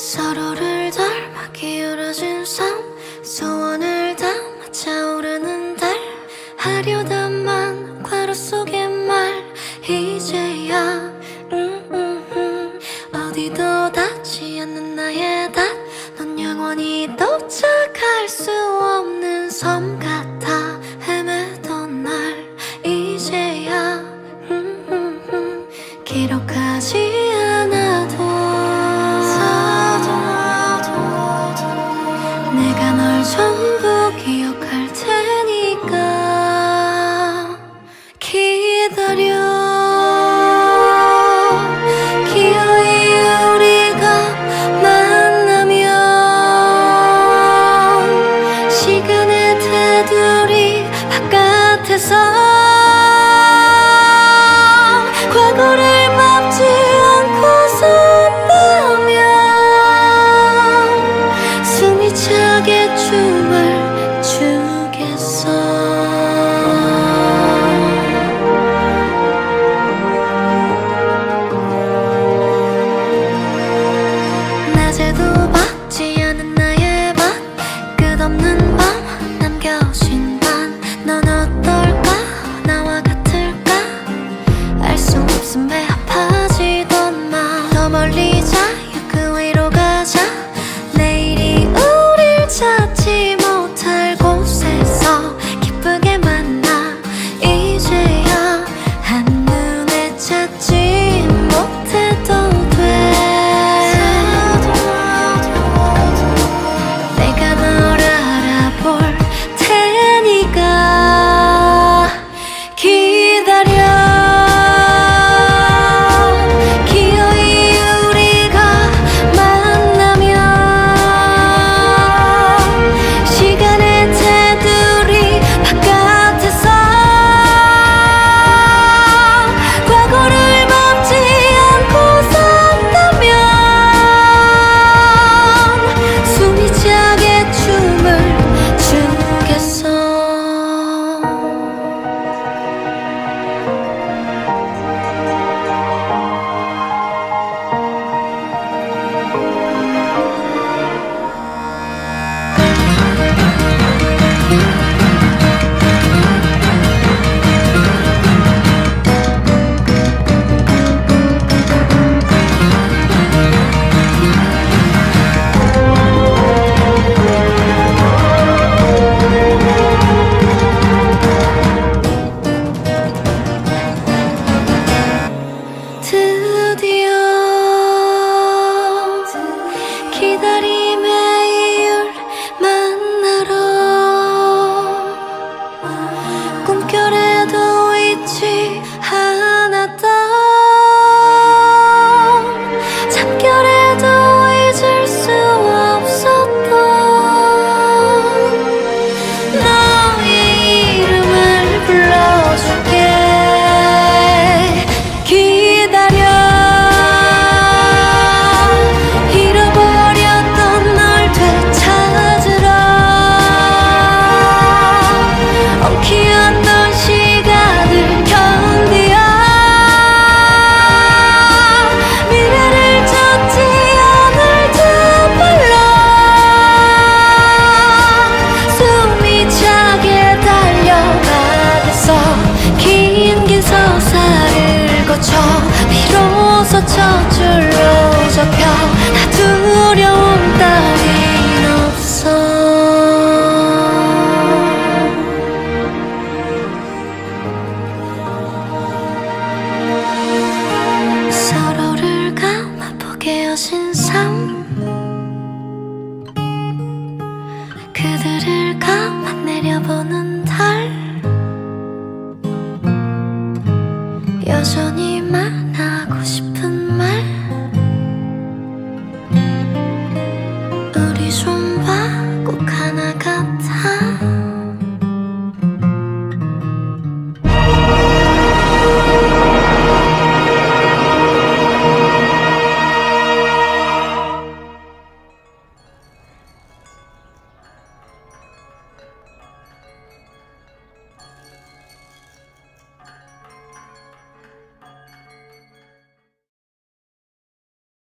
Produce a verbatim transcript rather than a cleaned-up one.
서로를 닮아 기울어진 삶, 소원을 담아 차오르는 달, 하려다만 괄호 속의 말 이제야 음, 음, 음. 어디도 닿지 않는 나의 닷, 넌 영원히 도착할 수 없는 섬 같아. 헤매던 날 이제야 음, 음, 음. 기록하지 않아도 내가 널 전부 기억할 테니까 기다려. 기어이 우리가 만나면 시간의 테두리 바깥에서 과거를 밟지 않고서 숨이 차게 춤을 추겠어. 낮에도 받지 않은 나의 밭, 끝없는 밤 남겨진 반, 넌 어떨까 나와 같을까 알 수 없음 배 아파지던 맘. 더 멀리 자유 그 위로 가자. 내일이 우릴 찾지 못할 곳에서 기쁘게 만나. 이제야 한눈에 찾지 못해도 돼. 내가 널 알아볼 테니까 기다려. 드디어 기다림의 이유를 만나러 꿈결에도 잊지 않았던, 잠결에도 잊을 수 없었던 너의 이름을 불러줄게. 비로소 저절로 접혀. 나 두려움 따윈 없어. 서로를 감아보게 여신